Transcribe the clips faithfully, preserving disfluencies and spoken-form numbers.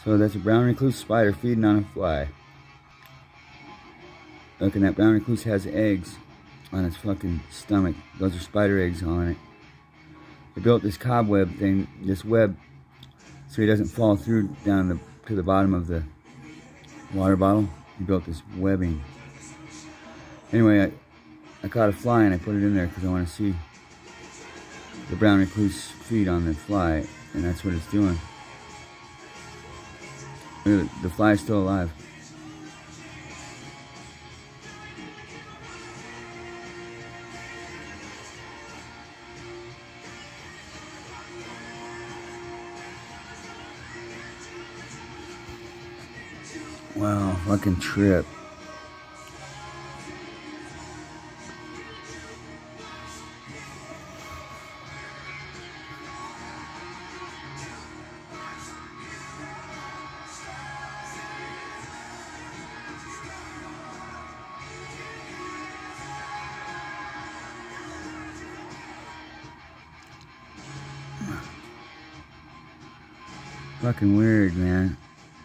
So that's a brown recluse spider feeding on a fly. Look, and that brown recluse has eggs on its fucking stomach. Those are spider eggs on it. They built this cobweb thing, this web, so he doesn't fall through down the, to the bottom of the water bottle. He built this webbing. Anyway, I, I caught a fly and I put it in there because I want to see the brown recluse feed on the fly, and that's what it's doing. Look, the fly is still alive. Wow, fucking trip. Fucking weird, man.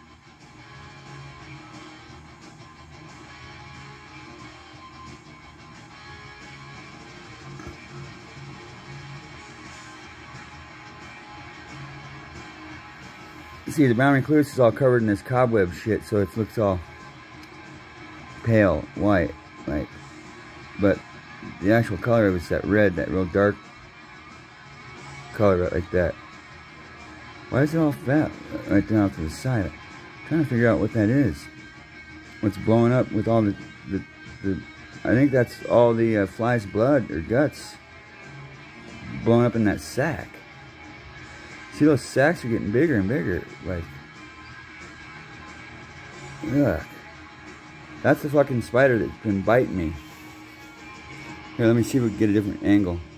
See, the brown recluse is all covered in this cobweb shit, so it looks all pale white, like. But the actual color of it's that red, that real dark color, right like that. Why is it all fat right down off to the side? I'm trying to figure out what that is. What's blowing up with all the, the, the I think that's all the uh, fly's blood or guts blowing up in that sack. See, those sacks are getting bigger and bigger. Like, ugh. That's the fucking spider that's been biting me. Here, let me see if we can get a different angle.